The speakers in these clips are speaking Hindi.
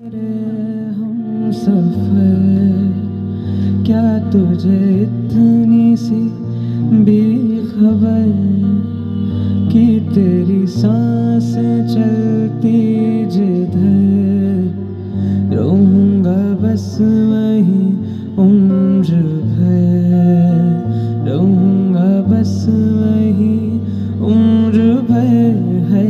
हम सफर, क्या तुझे इतनी सी भी खबर कि तेरी सांसें चलती जिधर रहूँगा बस वहीं उम्र भर, रहूँगा बस वहीं उम्र भर है।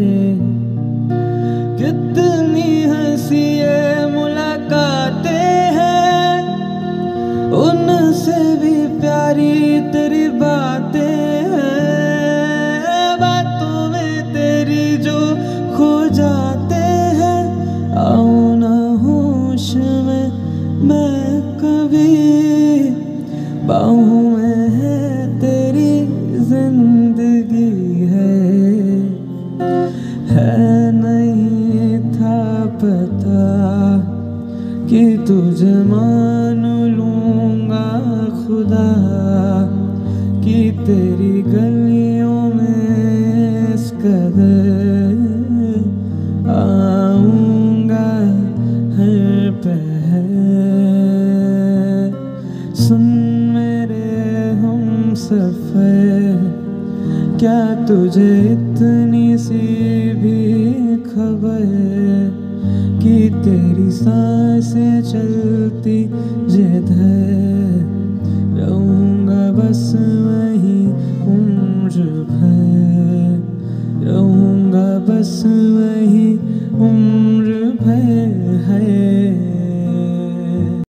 कितनी हंसी मुलाकातें हैं, उनसे भी प्यारी तेरी बातें हैं। बातों में तेरी जो खो जाते हैं, आओ ना होश में मैं कभी, बाहों में है तेरी जिंदगी है नहीं था पता कि तुझे मान लूँगा खुदा, कि तेरी गलियों में इस कदर आऊँगा हर पहर। सुन मेरे हम सफर, क्या तुझे इतनी सी भी खबर कि तेरी सांसें चलती जिधर रहूँगा बस